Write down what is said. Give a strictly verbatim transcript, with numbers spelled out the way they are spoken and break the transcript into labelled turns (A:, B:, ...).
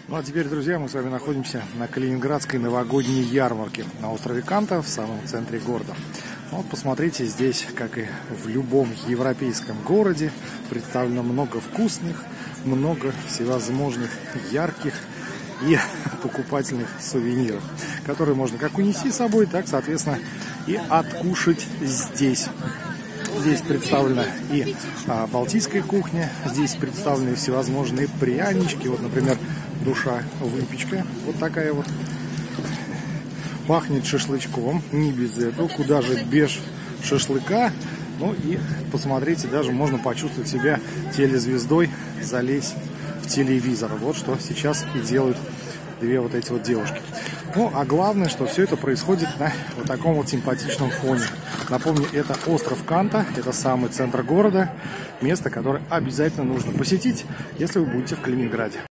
A: Ну а теперь, друзья, мы с вами находимся на Калининградской новогодней ярмарке на острове Канта в самом центре города. Вот посмотрите, здесь, как и в любом европейском городе, представлено много вкусных, много всевозможных ярких и покупательных сувениров, которые можно как унести с собой, так, соответственно, и откушать здесь. Здесь представлена и а, балтийская кухня, здесь представлены всевозможные прянички. Вот, например, душа выпечка, вот такая вот. Пахнет шашлычком, не без этого, куда же без шашлыка. Ну и посмотрите, даже можно почувствовать себя телезвездой, залезть в телевизор. Вот что сейчас и делают две вот эти вот девушки. Ну, а главное, что все это происходит на вот таком вот симпатичном фоне. Напомню, это остров Канта, это самый центр города, место, которое обязательно нужно посетить, если вы будете в Калининграде.